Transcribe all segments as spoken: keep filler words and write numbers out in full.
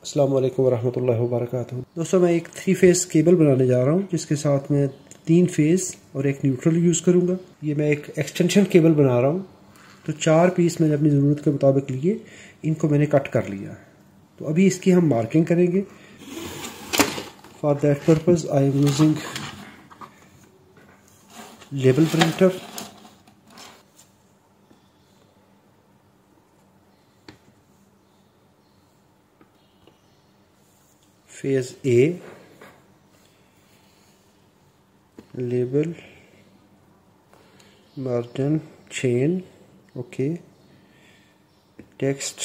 अस्सलाम वालेकुम वरहमतुल्लाहि वबरकातुहू। दोस्तों, मैं एक थ्री फेस केबल बनाने जा रहा हूँ जिसके साथ मैं तीन फेस और एक न्यूट्रल यूज़ करूँगा। ये मैं एक एक्सटेंशन केबल बना रहा हूँ। तो चार पीस मैंने अपनी ज़रूरत के मुताबिक लिए, इनको मैंने कट कर लिया। तो अभी इसकी हम मार्किंग करेंगे। For that purpose I am using label printer. Phase a, label, margin, chain, okay, text,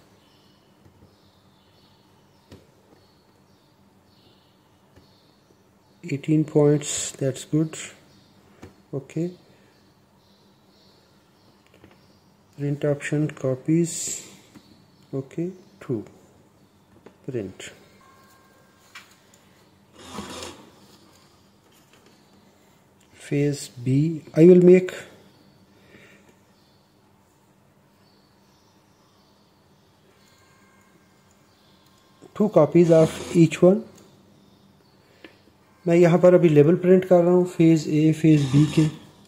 eighteen points, that's good, okay, print option, copies, okay, two, print. Phase B, I will make two copies of each one. मैं यहाँ पर अभी label print कर रहा हूँ phase A phase B के।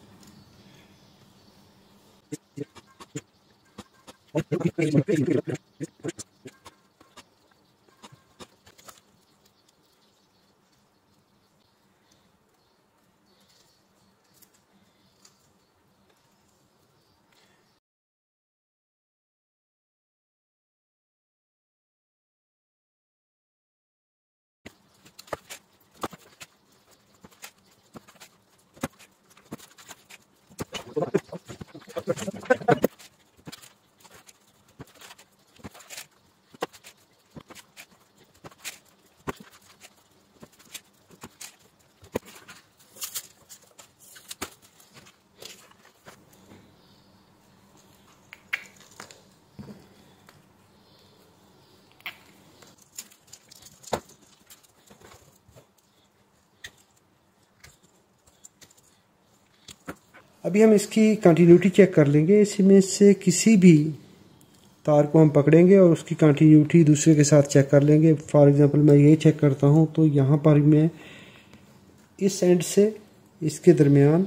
अभी हम इसकी कंटिन्यूटी चेक कर लेंगे। इसमें से किसी भी तार को हम पकड़ेंगे और उसकी कंटिन्यूटी दूसरे के साथ चेक कर लेंगे। फॉर एग्जांपल मैं ये चेक करता हूँ तो यहाँ पर मैं इस एंड से इसके दरमियान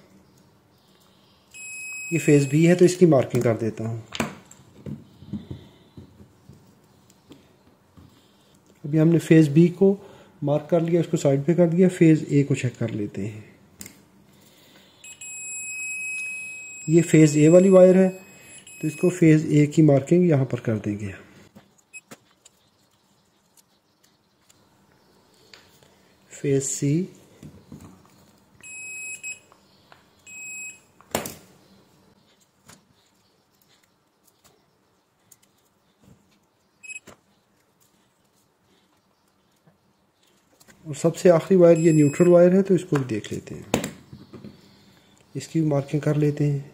ये फेज बी है तो इसकी मार्किंग कर देता हूँ। अभी हमने फेज बी को मार्क कर लिया, इसको साइड पे कर दिया। फेज ए को चेक कर लेते हैं। ये फेज ए वाली वायर है तो इसको फेज ए की मार्किंग यहाँ पर कर देंगे। फेज सी, और सबसे आखिरी वायर ये न्यूट्रल वायर है तो इसको भी देख लेते हैं, इसकी भी मार्किंग कर लेते हैं।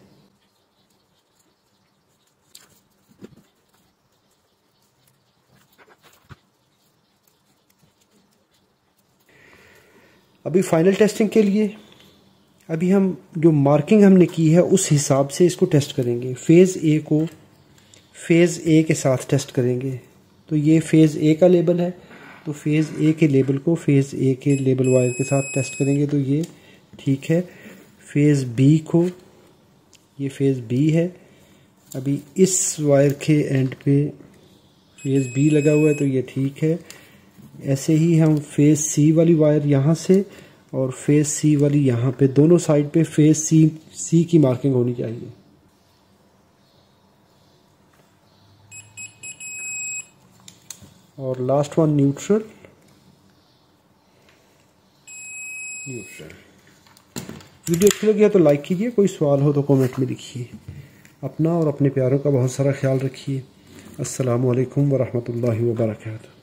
अभी फाइनल टेस्टिंग के लिए अभी हम जो मार्किंग हमने की है उस हिसाब से इसको टेस्ट करेंगे। फेज़ ए को फेज़ ए के साथ टेस्ट करेंगे। तो ये फेज़ ए का लेबल है तो फेज़ ए के लेबल को फेज़ ए के लेबल वायर के साथ टेस्ट करेंगे तो ये ठीक है। फेज़ बी को, ये फेज़ बी है, अभी इस वायर के एंड पे फेज़ बी लगा हुआ है तो ये ठीक है। ऐसे ही हम फेज़ सी वाली वायर यहाँ से और फेज़ सी वाली यहाँ पे, दोनों साइड पे फेज़ सी सी की मार्किंग होनी चाहिए। और last one neutral neutral video अच्छी लगी है तो लाइक कीजिए, कोई सवाल हो तो कमेंट में लिखिए। अपना और अपने प्यारों का बहुत सारा ख्याल रखिए। अस्सलामु अलैकुम वरहमतुल्लाहि वबरकातुहू।